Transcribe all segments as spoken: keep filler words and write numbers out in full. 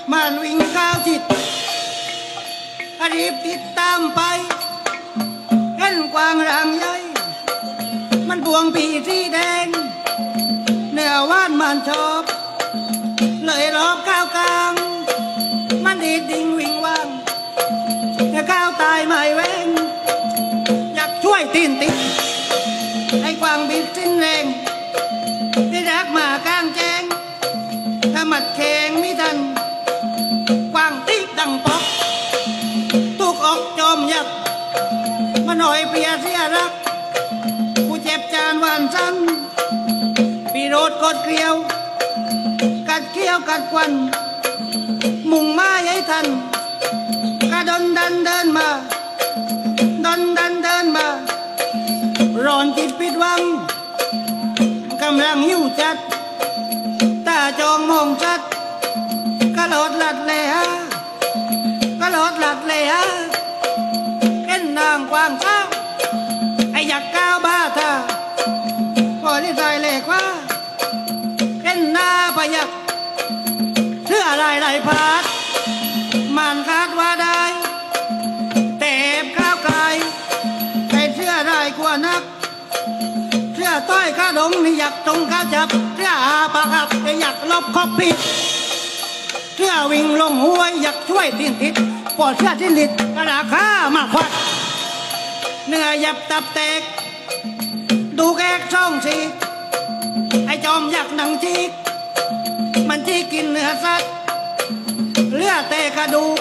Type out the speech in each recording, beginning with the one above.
มันวิ่งก้าวจิตรีบติดตามไปเห็นกวางรางใหญ่มันบวงปีสีแดงเนื้อว่านมันชอบเลยรอบก้าวกลางมันดีดดิ่งวิ่งว่างแต่ก้าวตายไม่เว้นอยากช่วยตีนติดให้กวางบิดสิ้นแรงที่รักมากลางแจ้งถ้ามัดแข็งไม่ทันกวางตีดังปอกตุกออกจอมยักมาหน่อยเปียเสียรักกูเจ็บจานหวานซ้ำปีโรดกดเกลียวกัดเกี้ยวกัดควันมุ่งมาใหญ่ทันกระดนดันเดินมาดนดันเดินมาร้อนจิตปิดวังกำลังหิวจัดตาจองมองชัดกระโดดหลัดเลยฮะกระโดดหลัดเลยฮะเอ็นนางกวางเช้าไออยากก้าวบ้าท่าพอได้ใจเล็กว่าเอ็นหน้าพยักเชื่ออะไรไรพัดมันคาดว่าได้แต่ก้าวไกลไอเชื่อไรกว่านักเชื่อต้อยข้าดงนี่อยากตรงข้าจับเชื่ออาปากครับอยากลบคบผิดเชื่อวิ่งลงห้วยอยากช่วยตีนติดปอดเชื่อที่ลิดกระดาข้ามาควัดเนื้อยับตับแตกดูแกกช่องสีไอจอมอยากหนังจีกมันจีกินเนื้อสัตว์เลือดเตะกระดูก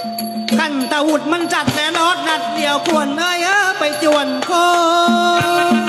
กันตะวุดมันจัดแต่รถนัดเดียวควรเอ้ยเออไปจวนโค